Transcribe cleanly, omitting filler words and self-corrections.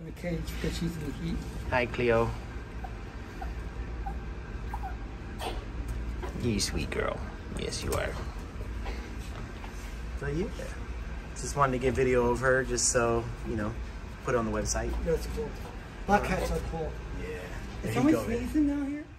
in the cage because she's in the heat. Hi, Cleo. You sweet girl. Yes, you are. So yeah, just wanted to get video of her just so, you know, put it on the website. That's cool. Black cats are cool. Yeah. Is someone sneezing down here?